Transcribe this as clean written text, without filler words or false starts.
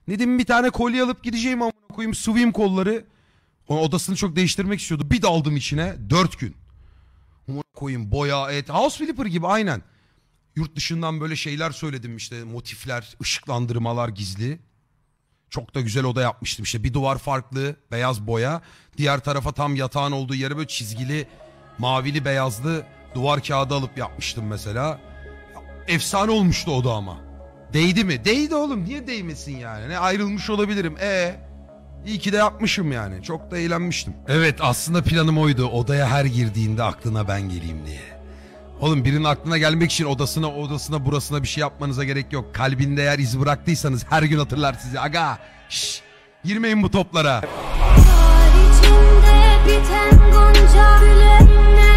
Dedim bir tane kolye alıp gideceğim amına koyayım, sıvayım kolları. O odasını çok değiştirmek istiyordu. Bir daldım içine 4 gün. Amına koyayım, boya, et. House Flipper gibi aynen. Yurt dışından böyle şeyler söyledim işte, motifler, ışıklandırmalar gizli. Çok da güzel oda yapmıştım işte, bir duvar farklı beyaz boya. Diğer tarafa tam yatağın olduğu yere böyle çizgili mavili beyazlı duvar kağıdı alıp yapmıştım mesela. Efsane olmuştu oda ama. Değdi mi? Değdi oğlum, niye değmesin yani? Ne ayrılmış olabilirim. İyi ki de yapmışım yani. Çok da eğlenmiştim. Evet, aslında planım oydu. Odaya her girdiğinde aklına ben geleyim diye. Oğlum birinin aklına gelmek için odasına burasına bir şey yapmanıza gerek yok. Kalbinde eğer iz bıraktıysanız her gün hatırlar sizi. Aga şşş, girmeyin bu toplara.